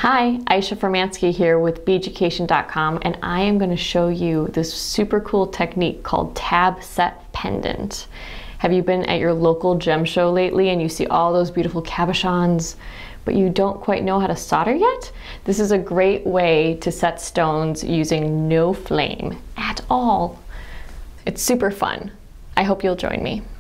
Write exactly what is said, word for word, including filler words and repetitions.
Hi, Aisha Formanski here with Beaducation dot com, and I am going to show you this super cool technique called tab set pendant. Have you been at your local gem show lately and you see all those beautiful cabochons, but you don't quite know how to solder yet? This is a great way to set stones using no flame at all. It's super fun. I hope you'll join me.